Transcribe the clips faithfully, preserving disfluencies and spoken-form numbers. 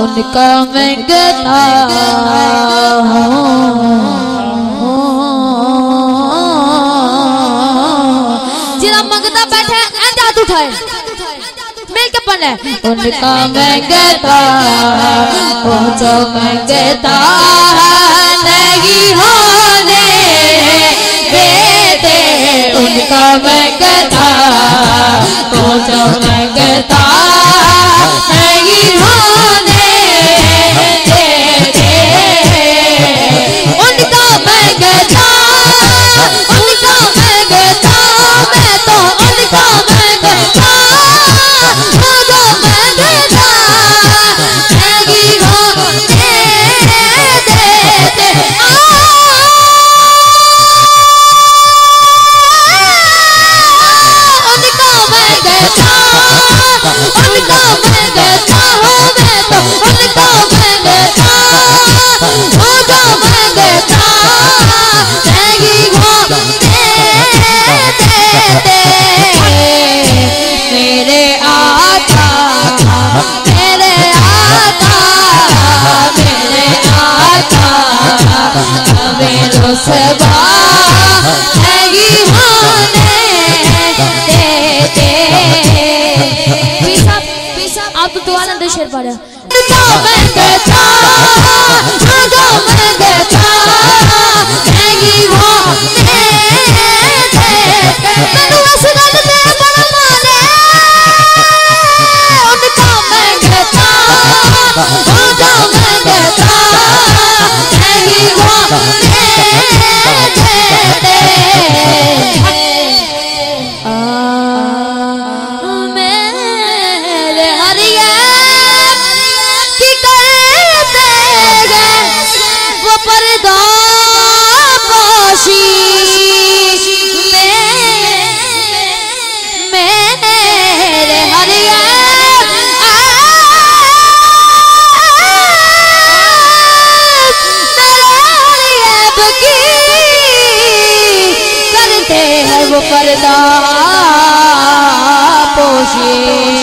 उनका मंगता जिला मंगता बैठे हाथ उठाए मिल के पढ़े। उनका मंगता वो जो मंगता नहीं होने देते। उनका मंगता वो जो मंगता नहीं होने देते। उनका मंगता उनका मंगता मैं तो उनका मंगता वो जो मंगता नहीं होने देते। उनका मंगता उनका मंगता हूँ मैं तो उनका मंगता वो जो मंगता नहीं होने देते। मेरे आका मेरे आका मेरे आका हमें रुसवा नहीं होने देते। आप तो दुआना दे शेर पढ़े। उनका मंगता वो जो मंगता नहीं होने देते। मैनू इस गल ते बड़ा माने। उनका मंगता वो जो मंगता नहीं होने देते। मेरे हरिया की करते गए वो पर्दा पोशी। मेरे हरिया करते हैं वो पर्दा पोशी।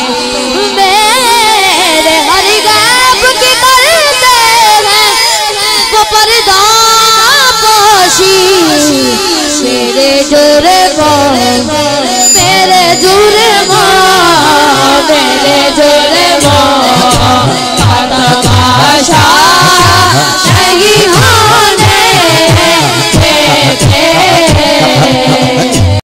मेरे हर गैब की करते हैं वो पर्दा पोशी। मेरे जुर्मों